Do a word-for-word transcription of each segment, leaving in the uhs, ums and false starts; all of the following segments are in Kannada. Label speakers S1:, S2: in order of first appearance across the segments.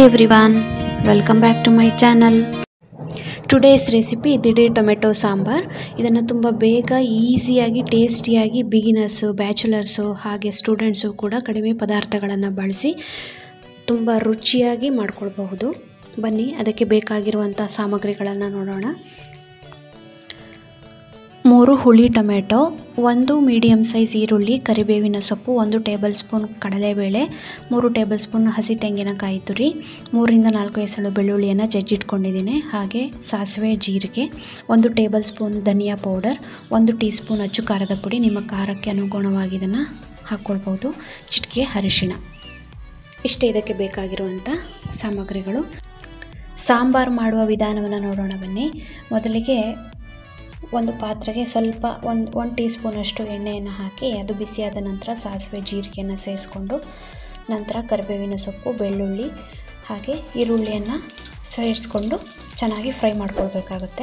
S1: everyone, welcome back to my channel. Today's recipe ದಿಢೀ ಟೊಮೆಟೊ ಸಾಂಬಾರ್. ಇದನ್ನು ತುಂಬ ಬೇಗ ಈಸಿಯಾಗಿ ಟೇಸ್ಟಿಯಾಗಿ ಬಿಗಿನರ್ಸ್, ಬ್ಯಾಚುಲರ್ಸ್ ಹಾಗೆ ಸ್ಟೂಡೆಂಟ್ಸ್ ಕೂಡ ಕಡಿಮೆ ಪದಾರ್ಥಗಳನ್ನು ಬಳಸಿ ತುಂಬ ರುಚಿಯಾಗಿ ಮಾಡಿಕೊಳ್ಳಬಹುದು. ಬನ್ನಿ ಅದಕ್ಕೆ ಬೇಕಾಗಿರುವಂತ ಸಾಮಗ್ರಿಗಳನ್ನು ನೋಡೋಣ. ಮೂರು ಹುಳಿ ಟೊಮೆಟೊ, ಒಂದು ಮೀಡಿಯಂ ಸೈಜ್ ಈರುಳ್ಳಿ, ಕರಿಬೇವಿನ ಸೊಪ್ಪು, ಒಂದು ಟೇಬಲ್ ಸ್ಪೂನ್ ಕಡಲೆಬೇಳೆ, ಮೂರು ಟೇಬಲ್ ಸ್ಪೂನ್ ಹಸಿ ತೆಂಗಿನಕಾಯಿ ತುರಿ, ಮೂರರಿಂದ ನಾಲ್ಕು ಎಸಳು ಬೆಳ್ಳುಳ್ಳಿಯನ್ನು ಜಜ್ಜಿಟ್ಕೊಂಡಿದ್ದೀನಿ. ಹಾಗೆ ಸಾಸಿವೆ, ಜೀರಿಗೆ, ಒಂದು ಟೇಬಲ್ ಸ್ಪೂನ್ ಧನಿಯಾ ಪೌಡರ್, ಒಂದು ಟೀ ಸ್ಪೂನ್ ಅಚ್ಚು ಖಾರದ ಪುಡಿ, ನಿಮ್ಮ ಖಾರಕ್ಕೆ ಅನುಗುಣವಾಗಿ ಇದನ್ನು ಹಾಕ್ಕೊಳ್ಬೋದು, ಚಿಟಿಕೆ ಅರಿಶಿಣ. ಇಷ್ಟೇ ಇದಕ್ಕೆ ಬೇಕಾಗಿರುವಂಥ ಸಾಮಗ್ರಿಗಳು. ಸಾಂಬಾರು ಮಾಡುವ ವಿಧಾನವನ್ನು ನೋಡೋಣ ಬನ್ನಿ. ಮೊದಲಿಗೆ ಒಂದು ಪಾತ್ರೆಗೆ ಸ್ವಲ್ಪ ಒಂದು ಒಂದು ಟೀ ಸ್ಪೂನಷ್ಟು ಎಣ್ಣೆಯನ್ನು ಹಾಕಿ ಅದು ಬಿಸಿಯಾದ ನಂತರ ಸಾಸಿವೆ, ಜೀರಿಗೆಯನ್ನು ಸೇರಿಸ್ಕೊಂಡು ನಂತರ ಕರಿಬೇವಿನ ಸೊಪ್ಪು, ಬೆಳ್ಳುಳ್ಳಿ ಹಾಗೆ ಈರುಳ್ಳಿಯನ್ನು ಸೇರಿಸ್ಕೊಂಡು ಚೆನ್ನಾಗಿ ಫ್ರೈ ಮಾಡ್ಕೊಳ್ಬೇಕಾಗುತ್ತೆ.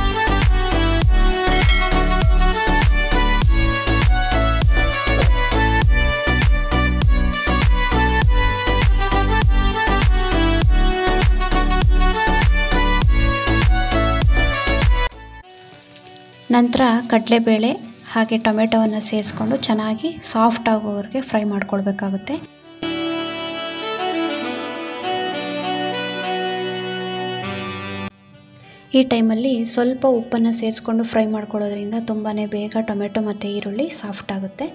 S1: ನಂತರ ಕಡಲೆಬೇಳೆ ಹಾಗೆ ಟೊಮೆಟೊವನ್ನು ಸೇರಿಸ್ಕೊಂಡು ಚೆನ್ನಾಗಿ ಸಾಫ್ಟ್ ಆಗೋವರೆಗೆ ಫ್ರೈ ಮಾಡ್ಕೊಳ್ಬೇಕಾಗುತ್ತೆ. ಈ ಟೈಮಲ್ಲಿ ಸ್ವಲ್ಪ ಉಪ್ಪನ್ನು ಸೇರಿಸ್ಕೊಂಡು ಫ್ರೈ ಮಾಡ್ಕೊಳ್ಳೋದ್ರಿಂದ ತುಂಬಾ ಬೇಗ ಟೊಮೆಟೊ ಮತ್ತು ಈರುಳ್ಳಿ ಸಾಫ್ಟ್ ಆಗುತ್ತೆ.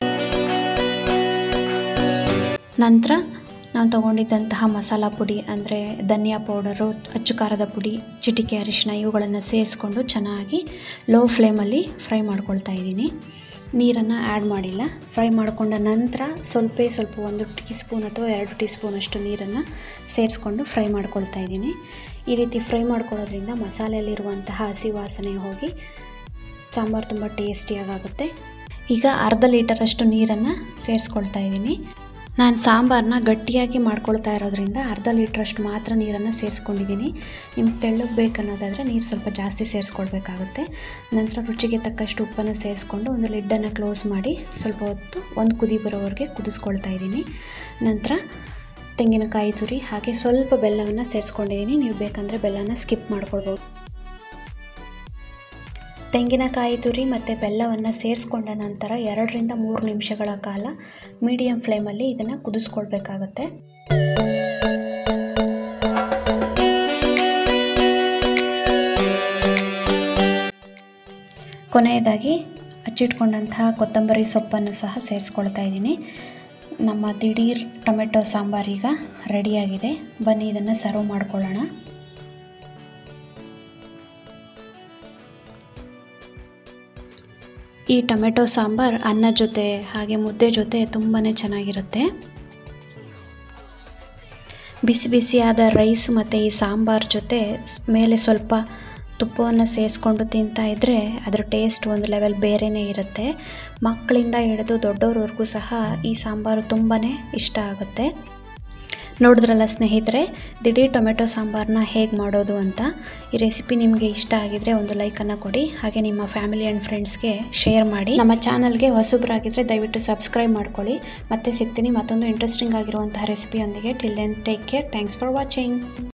S1: ನಂತರ ನಾನು ತಗೊಂಡಿದ್ದಂತಹ ಮಸಾಲ ಪುಡಿ ಅಂದರೆ ಧನಿಯಾ ಪೌಡರು, ಅಚ್ಚು ಖಾರದ ಪುಡಿ, ಚಿಟಿಕೆ ಅರಿಶಿಣ ಇವುಗಳನ್ನು ಸೇರಿಸ್ಕೊಂಡು ಚೆನ್ನಾಗಿ ಲೋ ಫ್ಲೇಮಲ್ಲಿ ಫ್ರೈ ಮಾಡ್ಕೊಳ್ತಾ ಇದ್ದೀನಿ. ನೀರನ್ನು ಆ್ಯಡ್ ಮಾಡಿಲ್ಲ. ಫ್ರೈ ಮಾಡಿಕೊಂಡ ನಂತರ ಸ್ವಲ್ಪ ಸ್ವಲ್ಪ ಒಂದು ಟೀ ಸ್ಪೂನ್ ಅಥವಾ ಎರಡು ಟೀ ಸ್ಪೂನಷ್ಟು ನೀರನ್ನು ಸೇರಿಸ್ಕೊಂಡು ಫ್ರೈ ಮಾಡ್ಕೊಳ್ತಾ ಇದ್ದೀನಿ. ಈ ರೀತಿ ಫ್ರೈ ಮಾಡ್ಕೊಳ್ಳೋದ್ರಿಂದ ಮಸಾಲೆಯಲ್ಲಿರುವಂತಹ ಹಸಿ ವಾಸನೆ ಹೋಗಿ ಸಾಂಬಾರು ತುಂಬ ಟೇಸ್ಟಿಯಾಗುತ್ತೆ. ಈಗ ಅರ್ಧ ಲೀಟರಷ್ಟು ನೀರನ್ನು ಸೇರಿಸ್ಕೊಳ್ತಾ ಇದ್ದೀನಿ. ನಾನು ಸಾಂಬಾರನ್ನ ಗಟ್ಟಿಯಾಗಿ ಮಾಡ್ಕೊಳ್ತಾ ಇರೋದ್ರಿಂದ ಅರ್ಧ ಲೀಟ್ರಷ್ಟು ಮಾತ್ರ ನೀರನ್ನು ಸೇರಿಸ್ಕೊಂಡಿದ್ದೀನಿ. ನಿಮ್ಗೆ ತೆಳ್ಳಗೆ ಬೇಕನ್ನೋದಾದರೆ ನೀರು ಸ್ವಲ್ಪ ಜಾಸ್ತಿ ಸೇರಿಸ್ಕೊಳ್ಬೇಕಾಗುತ್ತೆ. ನಂತರ ರುಚಿಗೆ ತಕ್ಕಷ್ಟು ಉಪ್ಪನ್ನು ಸೇರಿಸ್ಕೊಂಡು ಒಂದು ಲಿಡ್ಡನ್ನು ಕ್ಲೋಸ್ ಮಾಡಿ ಸ್ವಲ್ಪ ಹೊತ್ತು ಒಂದು ಕುದಿ ಬರೋವರೆಗೆ ಕುದಿಸ್ಕೊಳ್ತಾ ಇದ್ದೀನಿ. ನಂತರ ತೆಂಗಿನಕಾಯಿ ತುರಿ ಹಾಗೆ ಸ್ವಲ್ಪ ಬೆಲ್ಲವನ್ನು ಸೇರಿಸ್ಕೊಂಡಿದ್ದೀನಿ. ನೀವು ಬೇಕಂದರೆ ಬೆಲ್ಲನ ಸ್ಕಿಪ್ ಮಾಡ್ಕೊಳ್ಬೋದು. ತೆಂಗಿನಕಾಯಿ ತುರಿ ಮತ್ತು ಬೆಲ್ಲವನ್ನು ಸೇರಿಸ್ಕೊಂಡ ನಂತರ ಎರಡರಿಂದ ಮೂರು ನಿಮಿಷಗಳ ಕಾಲ ಮೀಡಿಯಂ ಫ್ಲೇಮಲ್ಲಿ ಇದನ್ನು ಕುದಿಸ್ಕೊಳ್ಬೇಕಾಗತ್ತೆ. ಕೊನೆಯದಾಗಿ ಹಚ್ಚಿಟ್ಕೊಂಡಂತಹ ಕೊತ್ತಂಬರಿ ಸೊಪ್ಪನ್ನು ಸಹ ಸೇರಿಸ್ಕೊಳ್ತಾ ಇದ್ದೀನಿ. ನಮ್ಮ ದಿಢೀರ್ ಟೊಮೆಟೊ ಸಾಂಬಾರೀಗ ರೆಡಿಯಾಗಿದೆ. ಬನ್ನಿ ಇದನ್ನು ಸರ್ವ್ ಮಾಡ್ಕೊಳ್ಳೋಣ. ಈ ಟೊಮೆಟೊ ಸಾಂಬಾರ್ ಅನ್ನ ಜೊತೆ ಹಾಗೆ ಮುದ್ದೆ ಜೊತೆ ತುಂಬಾ ಚೆನ್ನಾಗಿರುತ್ತೆ. ಬಿಸಿ ಬಿಸಿಯಾದ ರೈಸ್ ಮತ್ತು ಈ ಸಾಂಬಾರ್ ಜೊತೆ ಮೇಲೆ ಸ್ವಲ್ಪ ತುಪ್ಪವನ್ನು ಸೇರಿಸ್ಕೊಂಡು ತಿಂತಾ ಇದ್ದರೆ ಅದರ ಟೇಸ್ಟ್ ಒಂದು ಲೆವೆಲ್ ಬೇರೆಯೇ ಇರುತ್ತೆ. ಮಕ್ಕಳಿಂದ ಹಿಡಿದು ದೊಡ್ಡವ್ರವರೆಗೂ ಸಹ ಈ ಸಾಂಬಾರು ತುಂಬಾ ಇಷ್ಟ ಆಗುತ್ತೆ. ನೋಡಿದ್ರಲ್ಲ ಸ್ನೇಹಿತರೆ, ದಿಢೀ ಟೊಮೆಟೊ ಸಾಂಬಾರನ್ನ ಹೇಗೆ ಮಾಡೋದು ಅಂತ. ಈ ರೆಸಿಪಿ ನಿಮಗೆ ಇಷ್ಟ ಆಗಿದ್ರೆ ಒಂದು ಲೈಕನ್ನು ಕೊಡಿ, ಹಾಗೆ ನಿಮ್ಮ ಫ್ಯಾಮಿಲಿ ಆ್ಯಂಡ್ ಫ್ರೆಂಡ್ಸ್ಗೆ ಶೇರ್ ಮಾಡಿ. ನಮ್ಮ ಚಾನಲ್ಗೆ ಹೊಸಬ್ರಾಗಿದ್ದರೆ ದಯವಿಟ್ಟು ಸಬ್ಸ್ಕ್ರೈಬ್ ಮಾಡ್ಕೊಳ್ಳಿ. ಮತ್ತೆ ಸಿಗ್ತೀನಿ ಮತ್ತೊಂದು ಇಂಟ್ರೆಸ್ಟಿಂಗ್ ಆಗಿರುವಂತಹ ರೆಸಿಪಿಯೊಂದಿಗೆ. Till then take care. Thanks for watching.